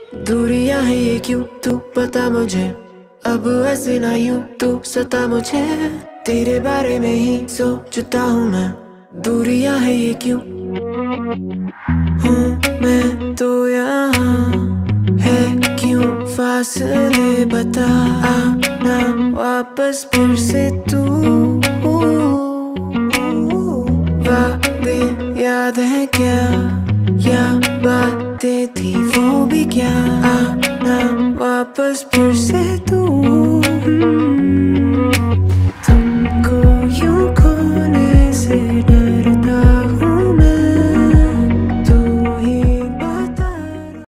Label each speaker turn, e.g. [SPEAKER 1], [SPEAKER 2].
[SPEAKER 1] दूरियां है ये क्यों तू बता मुझे, अब ऐसे ना यूं तू सता मुझे। तेरे बारे में ही सोचता हूँ मैं, दूरियां है ये क्यों। हूँ मैं तो यहाँ, है क्यों फासले बता, आना वापस फिर से तू। वादे याद है क्या, या बातें थी वो भी क्या, आना वापस फिर से तू।